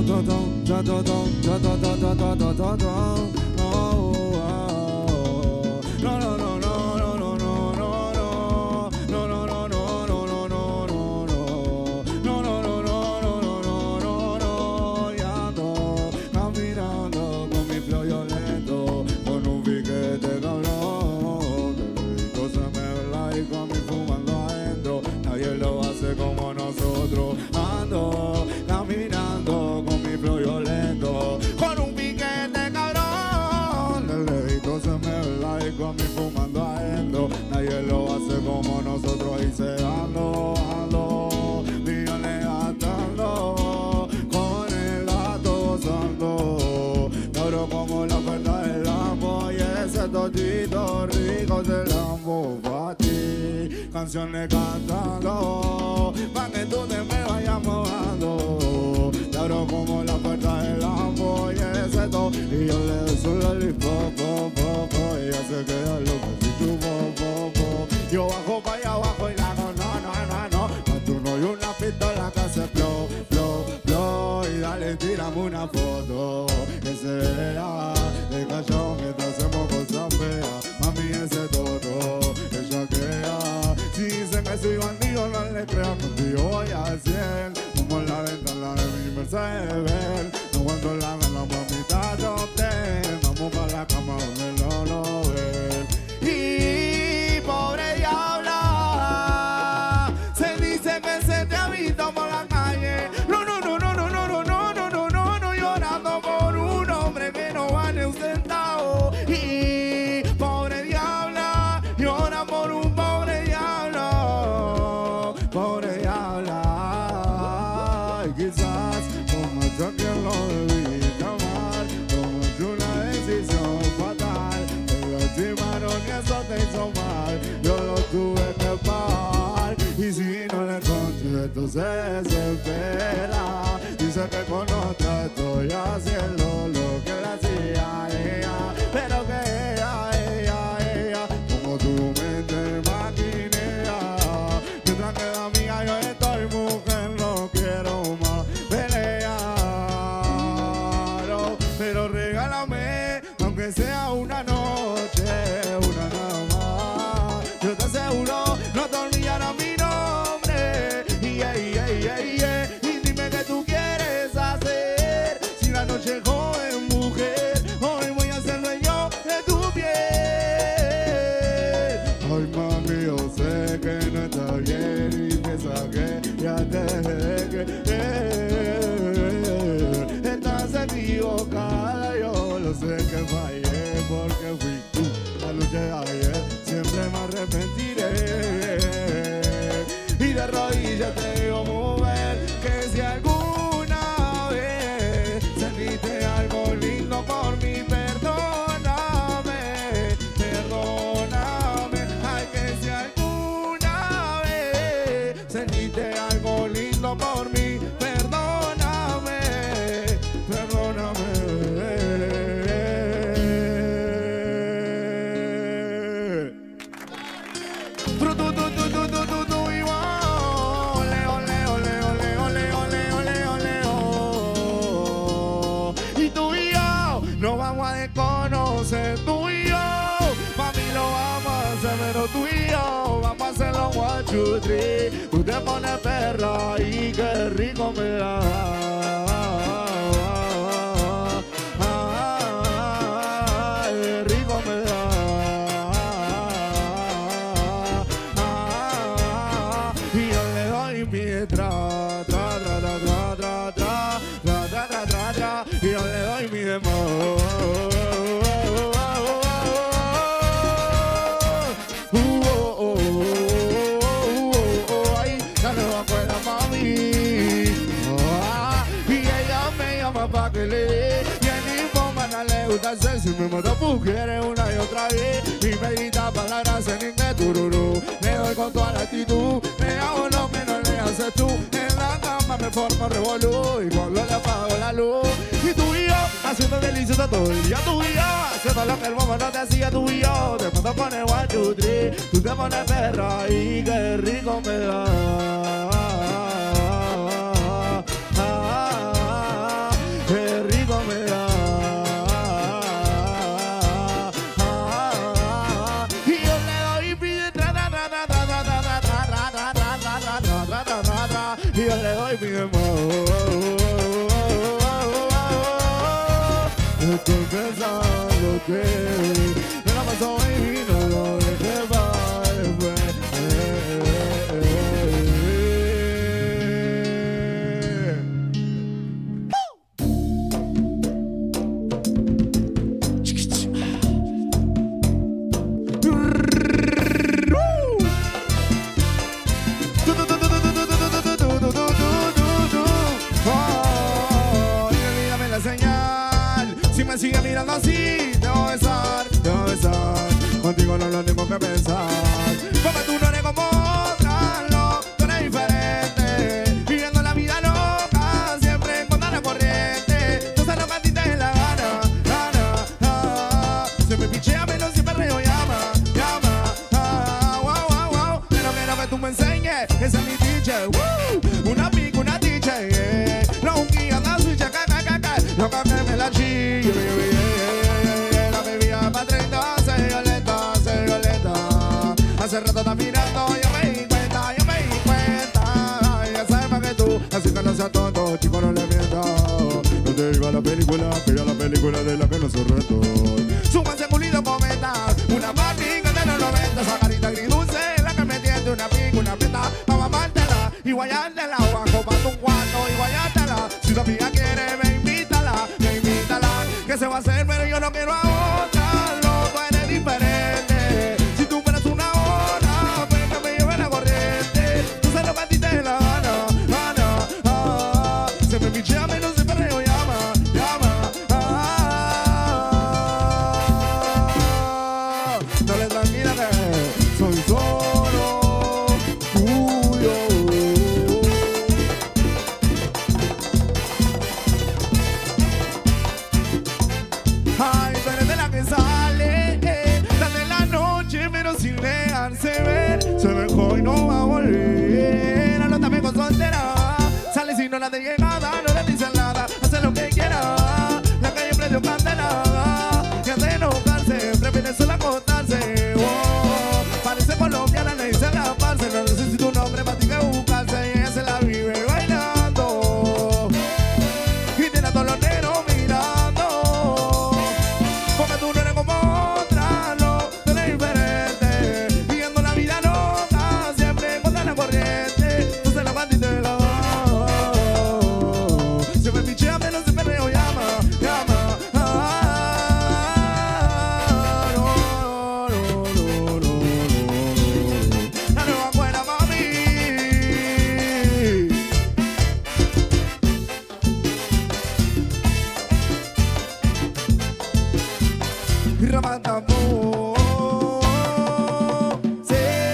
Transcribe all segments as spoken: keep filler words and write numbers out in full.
Canciones cantando pa' que tú te me vayas mojando. Te abro como la puerta del Lambo y ese todo. Y yo le doy su lollipop, pop, pop, pop. Y ella se queda loca si tú, pop, pop, pop. Yo bajo pa' allá abajo y la hago no, no, no, no. Pa' tu no y una pistola que hace flow, flow, flow. Y dale, tírame una foto que se vea de callao mientras hacemos cosas feas. Mami, ese todo, ella queda. Si dicen que soy bandido, no les creo, contigo voy a cien. Como la ventana de mi Mercedes, no cuando la ven la mamita top ten. Vamos pa' la cama donde no lo ven. Y pobre diabla, se dice que se te ha visto por la calle. No, no, no, no, no, no, no, no, no, no, no, no, llorando por un hombre que no vale un centavo. Y pobre diabla, llora por un pobre diablo, pobre diabla. Y quizás como yo que lo debí amar, tomaste una decisión fatal. Te lastimaron y eso te hizo mal, yo lo tuve que pagar. Y si no le conté, entonces se espera. Dice que con otra estoy haciendo lo que le hacía a ella, pero que ella, ella, ella, como tu mente maquinea. Mientras que la mía yo estoy mujer, no quiero más pelear. Oh, pero regálame, aunque sea una noche, una nada más. Yo te aseguro, no te olvidarás mi nombre. Yeah, yeah, yeah, yeah. Y dime qué tú quieres hacer. Si la noche es joven, mujer, hoy voy a ser dueño de tu piel. Ay, mami, yo sé que no está bien y piensa que ya te dejé. Estás equivocada, yo lo sé que fallé porque fui tú la lucha de ayer. Siempre me arrepentiré. Y de rodillas te digo, mujer, que si alguna vez sentiste algo lindo por mí, perdóname, perdóname. Ay, que si alguna vez sentiste algo lindo por mí, perdóname, perdóname. Tu, tu, tu, tu, tu, tu, tu, tu, y ole, ole, ole, ole, ole, ole, ole, ole, oh. Y tú y yo nos vamos a desconocer, tú y yo, mami, lo vamos a hacer, pero tú y yo vamos a hacerlo one, two, three. Tú te pones perra y qué rico me da. Qué rico me da. Y yo le doy pie tra, tra, tra, tra, tra, tra, tra, tra, tra, tra, tra, y yo le doy mi demás. Pa' que le dé, y el infomana le gusta hacer. Si me mata pues quiere una y otra vez, y me grita palabras en inglés, tururú. Me doy con toda la actitud, me hago lo que no le haces tú. En la cama me formo revolú, y cuando le apago la luz. Y tú y yo, haciendo delicioso todo el día. Tú y yo, haciendo lo que el bobo no te hacía. Tú y yo, te mando con el one, two, three. Tú te pones perra y qué rico me da. no lo tengo que pensar. Porque tú no eres como otra, no, tú eres diferente. Viviendo la vida loca, siempre en contra la corriente. Tú sabes lo que a ti te dé la gana, gana, ah. Se me pichea menos siempre reo llama, llama, ah, wow, wow, wow. Pero quiero que tú me enseñes, esa es mi teacher, woo. Una pica, una teacher, yeah. No un guía, no switch, acá, acá, acá, acá. Lo que me la chillo, yeah, yeah. La bebía pa' treinta, se violeta, se violeta. Hace rato está mirando, yo me di cuenta, yo me di cuenta. Ya sabes más que tú, así que no seas tonto, chico, no le mientas. No te diga la película, que ya la película de la que no se reto. Súmanse culido comentar, una Barbie de los noventa. Esa carita agridulce, la que me tiende una pica, una peta. Pa' mamártela y guayártela, bajo pa' tu cuarto y guayártela. Si tu amiga quiere, me invítala, me invítala. Que se va a hacer, pero yo no quiero a otra. No, tú eres diferente. Si tú fueras una hora, pues que me lleve la corriente. Tú sabes lo que a ti te dé la gana, gana, ah. Se me pichea menos de perreo, llama, llama, ah. No le tranquila que soy solo tuyo. Ay, tú eres de la que sale, eh, la de la noche, pero sin dejarse ver. Se dejó y no va a volver. Anótame con soltera. Sale si no la de llegada, no le dicen nada. Hace lo que quiera. La calle prendió candela. Y antes de enojarse, prefiere solo acostarse. Oh, parece colombiana, le dicen la parce. No necesito un hombre para ti que buscarse. Y ella se la vive bailando. Y tiene a todos los negros mirando. Porque tú no eres como otra, no, tú eres diferente. Viviendo la vida loca, siempre contra la corriente. Tú se la vas y te la vas. Se me pichea menos de perreo, llama, llama, ah, no, no, no, no, no, no. La nueva buena mami. Ramatamo, sí.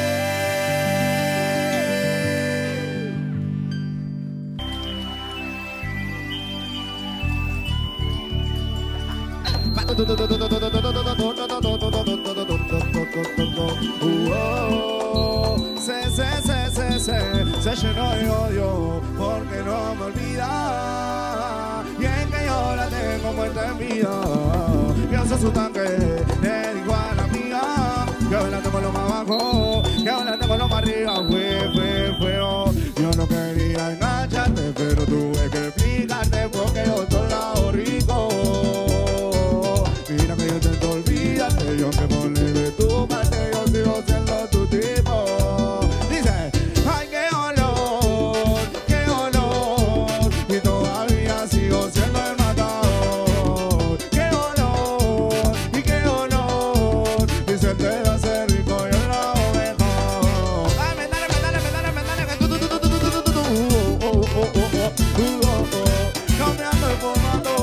Uh-oh. Se, se, se, se, se, se llenó de odio porque no me olvida. Y es que yo la tengo muerta en vida. Y hace su tanque, le digo a la amiga que ahora tengo lo más abajo, que ahora tengo lo más arriba. Fue, fue, fue, oh. Yo no quería engancharte, pero tuve que explicarte porque yo estoy lado rico. Mira que yo intento olvidarte, yo que pone de tu parte, yo sigo siendo tu tipo. Dice, ay, qué olor, qué olor, y todavía sigo siendo el matador. Qué olor, y qué olor, y se te va a hacer rico, yo lo mejor. Dale, dale, dale, dale, dale, que tú, tú, tú, tú, tú, tú, tú, tú, oh, oh, oh, oh, oh, oh, oh, cambiando el formato.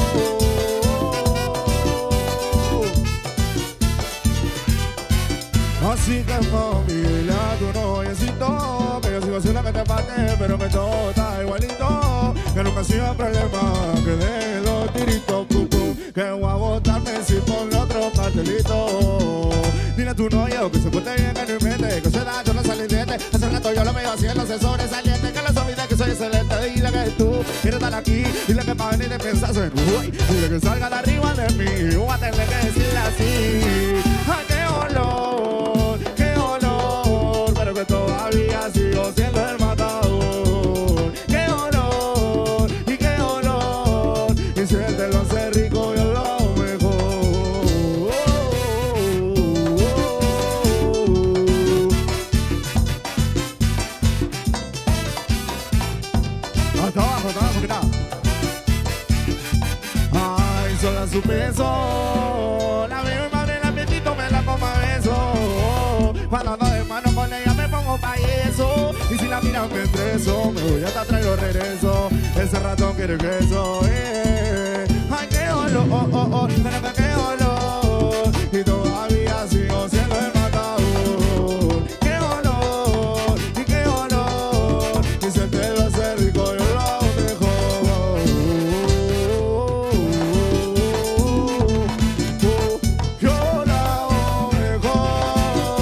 Así que familia, tu noviecito, que yo sigo siendo que te parte, pero que todo está igualito, que nunca ha sido problema, que de los tiritos, pum, pum, que voy a botarme si ponle otro cartelito. Dile a tu novio que se porte bien, que no invente, que se da yo no salí diente. Hace rato yo lo veo haciendo asesores salientes, que lo olvide que soy excelente. Dile que tú quieres estar aquí, dile que pa' venir de pensar en uy, dile que salga de arriba de mí, voy a tener que decirle así. Ay, qué olor, qué olor, pero que todavía sigo siendo el matador. Qué olor, y qué olor, y si él te lo hace rico, yo lo mejor. Oh, oh, oh, oh. Hasta abajo, hasta abajo, mira. Ay, solo su peso, la veo y madre, el ambientito me la coma beso. Cuando ando de mano con ella me pongo pa' eso. Y si la miran me estreso, me voy hasta traigo regreso. Ese ratón quiere queso, eh. Ay, qué olor, oh, oh, oh, pero que qué olor. Y todavía sigo siendo el matador. ¡Qué honor! ¡Y qué honor! Y se te lo hace rico, yo lo hago mejor. Yo lo hago mejor.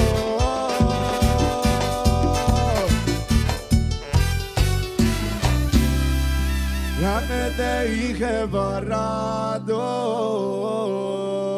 Ya que te dije para rato.